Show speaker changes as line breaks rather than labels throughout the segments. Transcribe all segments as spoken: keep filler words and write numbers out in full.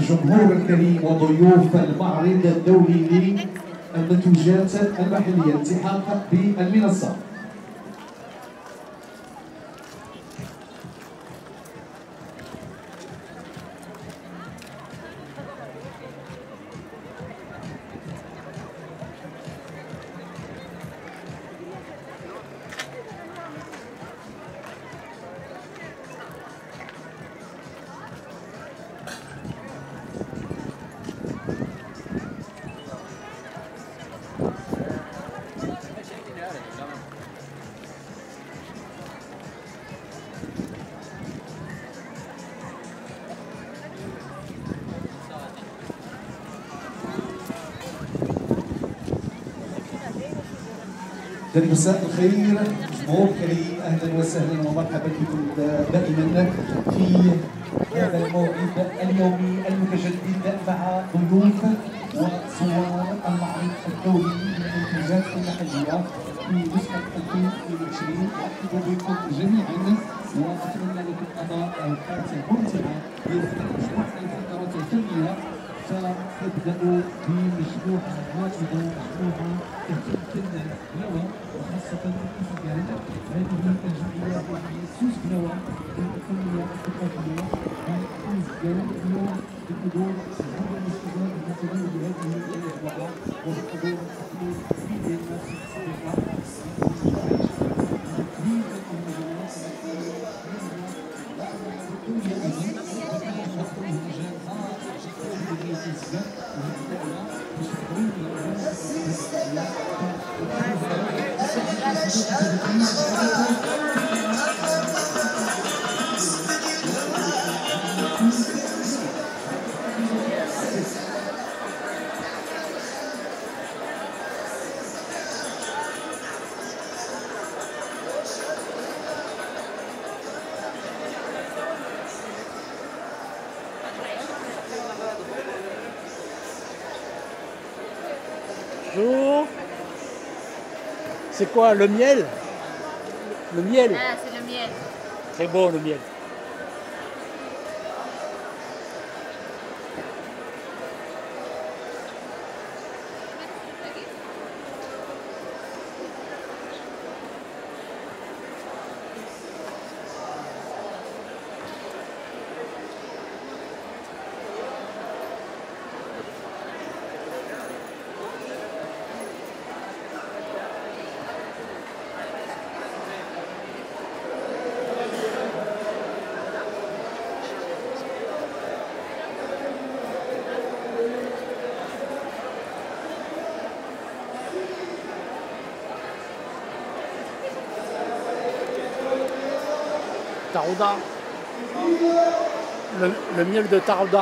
الجمهور الكريم وضيوف المعرض الدولي للمنتوجات المحلية التحاق بالمنصة. مساء الخير جمهور كريم، اهلا وسهلا ومرحبا بكم دائما في هذا الموعد اليومي المتجدد مع ضيوف وزوار المعرض الدولي للمنتجات المحليه في نسخه ألفين وعشرين. ارحب بكم جميعا واتمنى لكم اداء فاتح ممتعه بمجموعه الفقرات الفنيه. فتبدأ بمجموعة واحدة، مجموعة تهتم بالنوى وخاصة الأفكار. هذه الجمعية وهي سوس نوى الفنية الثقافية بإنجاز اليوم بحضور هذا الشباب المسؤولين بهذه المجموعة وبحضور تحليل في الناس السابقة.
Bonjour. C'est quoi, le miel? Le miel?
Ah, c'est le miel.
Très bon le miel. Tarouda, le, le miel de Tarouda,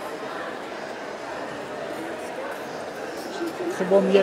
très bon miel.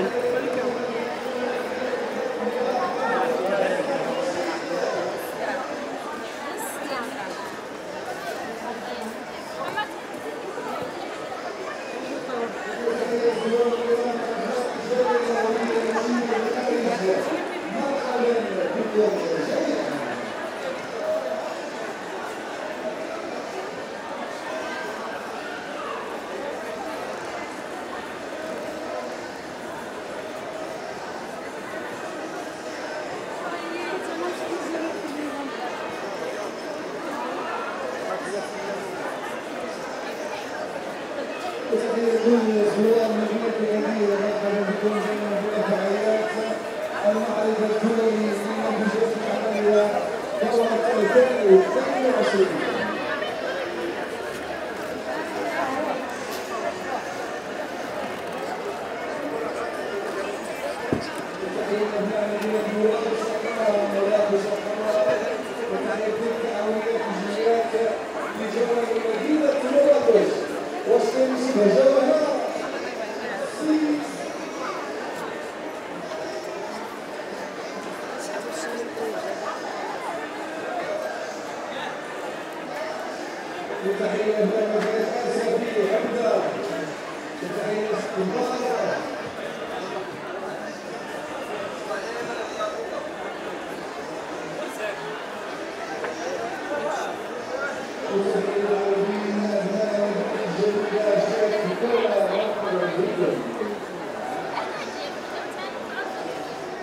زوار مدينة الجديدة مرحبا بكم جميعا في فعاليات المعرض الدولي للمنتجات المحلية دورة ألفين واثنين وعشرين. تحية لمجلس أسفي عبدة، تحية استمرار وتحية العالمين أبناء الجمهورية الدولة مرحبا بكم.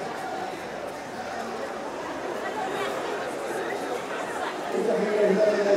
تحية